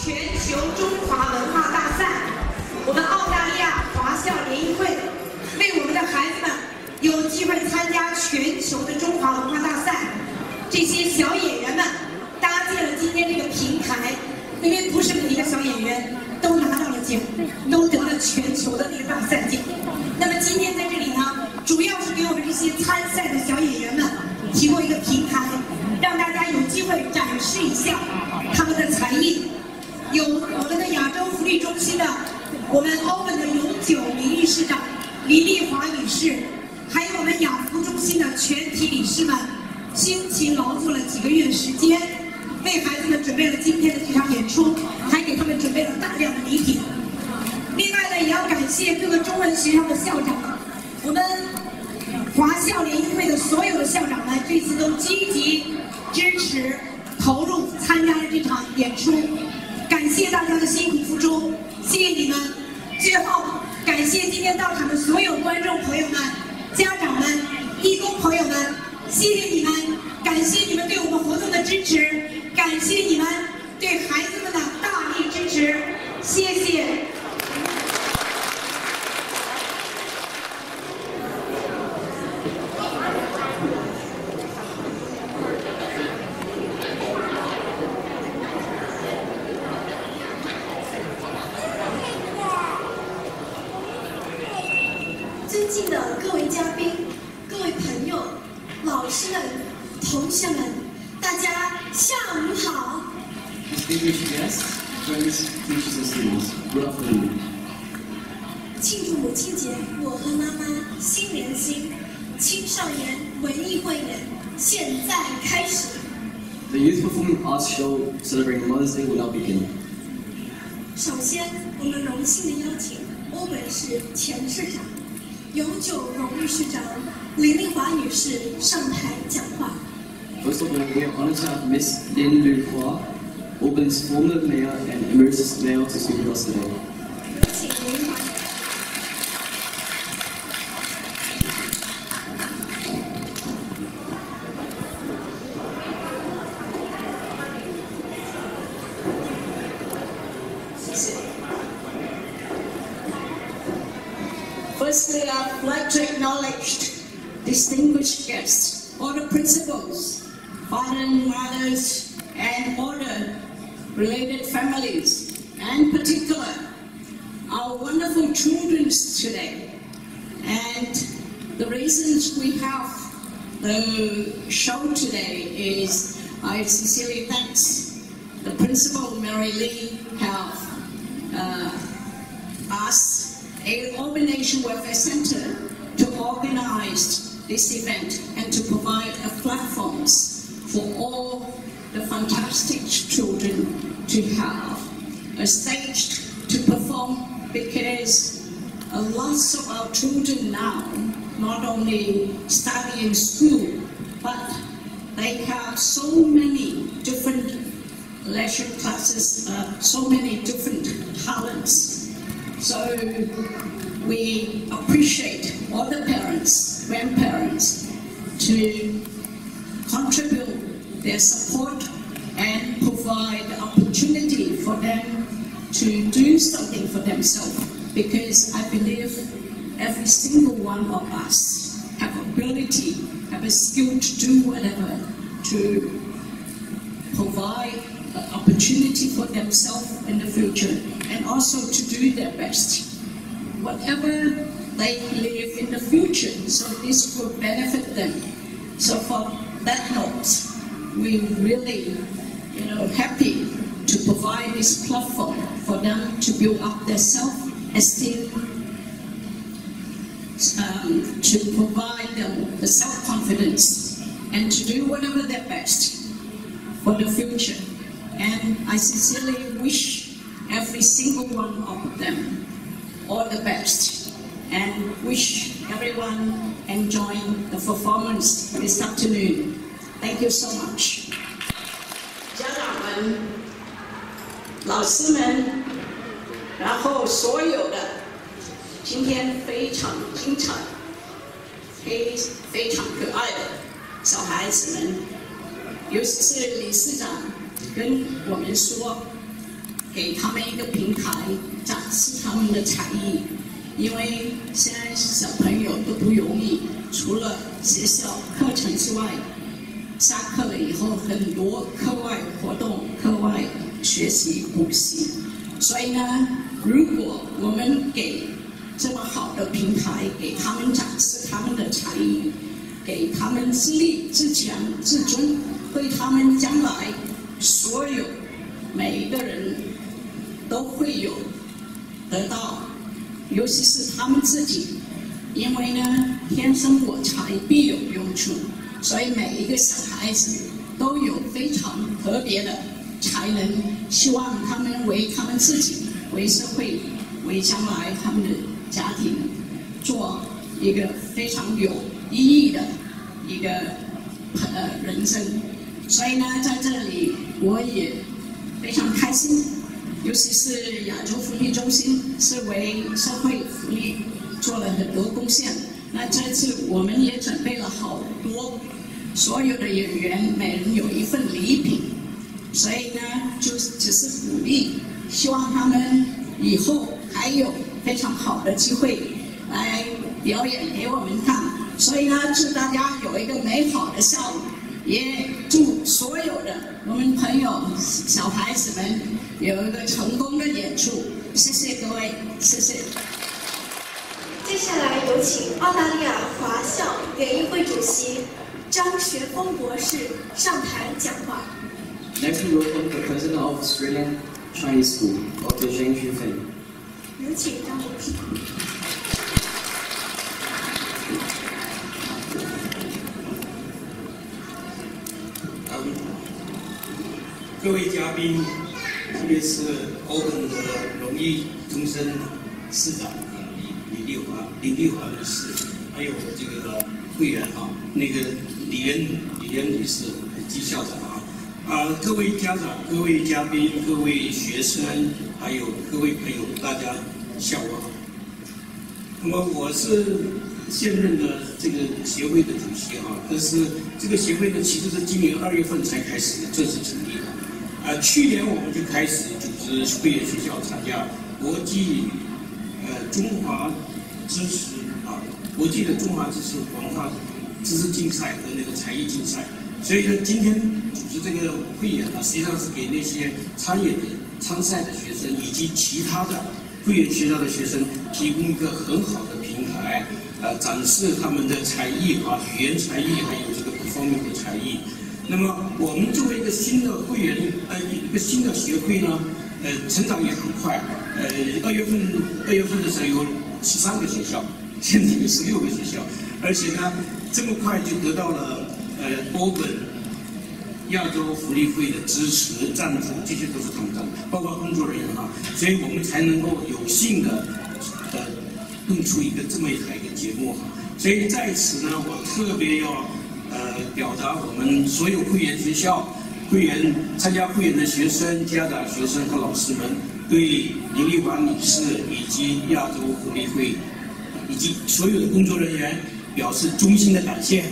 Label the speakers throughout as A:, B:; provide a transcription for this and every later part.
A: 全球中华文化大赛，我们澳大利亚华校联谊会为我们的孩子们有机会参加全球的中华文化大赛，这些小演员们搭建了今天这个平台，因为不是每一个小演员都拿到了奖，都得了全球的那个大赛奖。那么今天在这里呢，主要是给我们这些参赛的小演员们提供一个平台，让大家有机会展示一下他们的才艺。有我们的亚洲福利中心的我们澳本的永久名誉市长黎丽华女士，还有我们亚福中心的全体理事们，辛勤劳作了几个月的时间，为孩子们准备了今天的这场演出，还给他们准备了大量的礼品。另外呢，也要感谢各个中文学校的校长，我们华校联谊会的所有的校长们，这次都积极支持、投入参加了这场演出，感谢大家的辛苦付出，谢谢你们。最后，感谢今天到场的所有观众朋友们、家长们、义工朋友们，谢谢你们，感谢你们对我们活动的支持，感谢你们对孩子们的大力支持，谢谢。
B: 尊敬的各位嘉宾、各位朋友、老师们、同学们，大家下午好。庆祝母亲节，我和妈妈心连心，青少年文艺汇演现在开始。
C: The youth performing arts show celebrating Mother's Day will now begin.
B: 首先，我们荣幸的邀请欧本市前市长、永久荣誉市长林丽华女士上台讲话。
C: First of all, we are honored to have Miss Lin Lu Hua, Auburn's former mayor and emeritus mayor, to speak with us today.
B: 请林华。谢谢。
D: Firstly, I'd like to acknowledge distinguished guests, all the principals, fathers and mothers, and all the related families, and in particular, our wonderful children today. And the reasons we have the show today is I sincerely thank the principal, Mary Lee, have asked Auburn Asian Welfare Centre to organize this event and to provide a platforms for all the fantastic children to have a stage to perform, because a lot of our children now not only study in school, but they have so many different leisure classes, so many different talents. So we appreciate all the parents, grandparents to contribute their support and provide the opportunity for them to do something for themselves, because I believe every single one of us have ability, have a skill to do whatever, to provide an opportunity for themselves in the future, and also to do their best. Whatever they believe in the future, so this will benefit them. So for that note, we're really, happy to provide this platform for them to build up their self-esteem, to provide them the self-confidence, and to do whatever their best for the future. And I sincerely wish every single one of them all the best, and wish everyone enjoying the performance this afternoon. Thank you so much.
E: 家长们、老师们，然后所有的今天非常精彩、非常可爱的小孩子们，尤其是理事长跟我们说，
D: 给他们一个平台，展示他们的才艺。因为现在小朋友都不容易，除了学校课程之外，下课了以后很多课外活动、课外学习、补习。所以呢，如果我们给这么好的平台，给他们展示他们的才艺，给他们自立自强自尊，对他们将来所有每一个人都会有得到，尤其是他们自己，因为呢，天生我材必有用处，所以每一个小孩子都有非常特别的才能，希望他们为他们自己、为社会、为将来他们的家庭做一个非常有意义的一个人生。所以呢，在这里我也非常开心，尤其是亚洲福利中心是为社会福利做了很多贡献。那这次我们也准备了好多，所有的演员每人有一份礼品，所以呢，就只是鼓励，希望他们以后还有非常好的机会来表演给我们看。所以呢，祝大家有一个美好的下午，也祝所有的我们朋友、小孩子们有一个成功的演出。谢谢各位，谢谢。
B: 接下来有请澳大利亚华校联谊会主席张学峰博士上台讲话。
C: Next, we welcome the President of Australian Chinese School, Dr. Zheng Xufeng.
B: 有请张博士。
F: 各位嘉宾，特别是欧本的荣誉终身市长林丽华女士，还有这个会员那个李媛女士及校长各位家长、各位嘉宾、各位学生，还有各位朋友，大家下午好。那么我是现任的这个协会的主席但是这个协会呢，其实是今年2月份才开始正式成立的。去年我们就开始组织会员学校参加国际中华知识国际的中华知识文化知识竞赛和那个才艺竞赛。所以呢，今天组织这个会演实际上是给那些参赛的学生以及其他的会员学校的学生提供一个很好的平台，展示他们的才艺语言才艺，还有这个各方面的才艺。那么我们作为一个新的会员，一个新的协会呢，成长也很快。2月份的时候有13个学校，现在有16个学校，而且呢，这么快就得到了欧本亚洲福利会的支持赞助，这些都是他们的，包括工作人员所以我们才能够有幸的弄出一个这么一台一个节目所以在此呢，我特别要表达我们所有会员学校、参加会员的学生、家长、学生和老师们对林丽华女士以及亚洲福利会以及所有的工作人员表示衷心的感谢。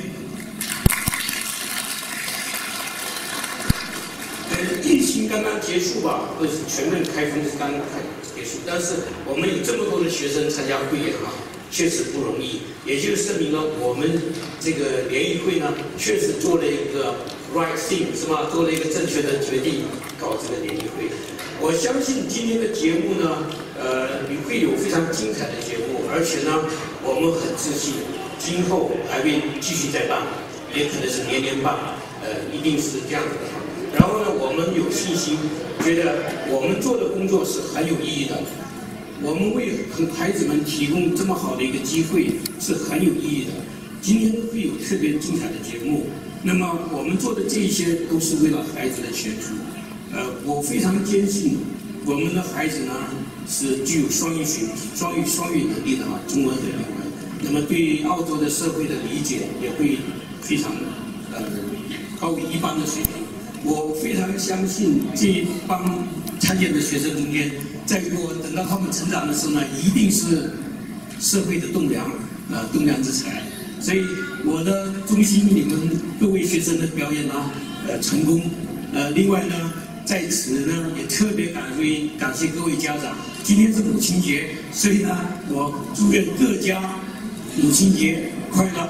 F: 疫情刚刚结束或者是全面开放是刚刚结束，但是我们有这么多的学生参加会员确实不容易，也就证明了我们这个联谊会呢，确实做了一个 right thing， 是吧？做了一个正确的决定，搞这个联谊会。我相信今天的节目呢，你会有非常精彩的节目，而且呢，我们很自信，今后还会继续再办，也可能是年年办，一定是这样子的。然后呢，我们有信心，觉得我们做的工作是很有意义的。我们为孩子们提供这么好的一个机会是很有意义的。今天会有特别精彩的节目，那么我们做的这些都是为了孩子的前途。我非常坚信，我们的孩子呢是具有双语能力的中文和英文。那么对澳洲的社会的理解也会非常高于一般的水平。我非常相信这帮参加的学生中间，等到他们成长的时候呢，一定是社会的栋梁之才。所以我的衷心你们各位学生的表演呢，成功。另外呢， 在此呢，也特别感谢各位家长。今天是母亲节，所以呢，我祝愿各家母亲节快乐。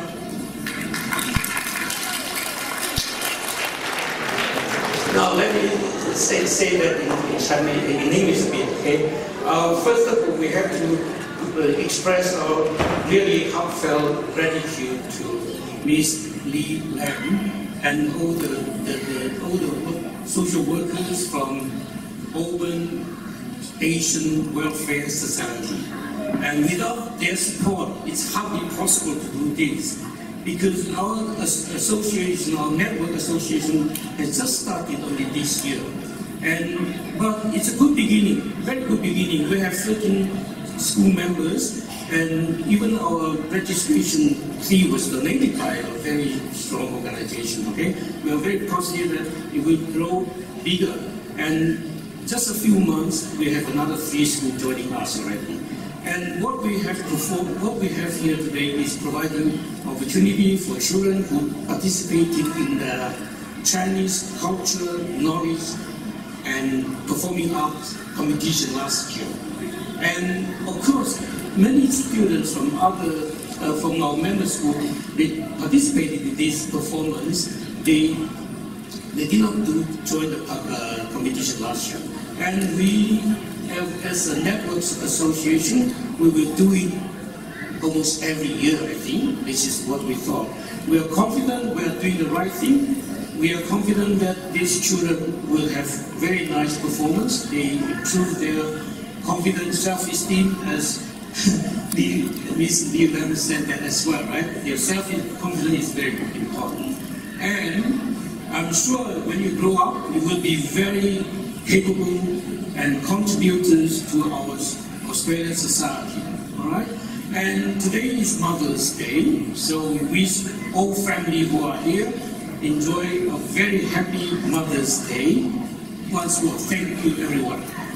G: Now let me say that in Chinese, in English a bit, okay? First of all, we have to express our really heartfelt gratitude to
F: Miss Lee Lam and all the social workers from Auburn Asian Welfare Society. And without their support, it's hardly possible to do this. Because our association, our network association, has just started only this year. But it's a good beginning, very good beginning. We have 13 school members, and even our registration fee was donated by a very strong organization, okay? We are very positive that it will grow bigger. And just a few months, we have another 3 schools joining us already. And what we have here today is providing opportunity for children who participated in the Chinese culture, knowledge, and performing arts competition last year. And of course, many students from our member school, they participated in this performance. They did not join the competition last year. And we, as a networks association, we will do it almost every year, I think. This is what we thought. We are confident we are doing the right thing. We are confident that these children will have very nice performance. They improve their confidence, self-esteem, as Miss Lee Lam said that as well, right? Their self-confidence is very important. And I'm sure when you grow up, you will be very capable and contributors to our Australian society, all right? And today is Mother's Day, so we wish all family who are here enjoy a very happy Mother's Day. Once more, thank you everyone.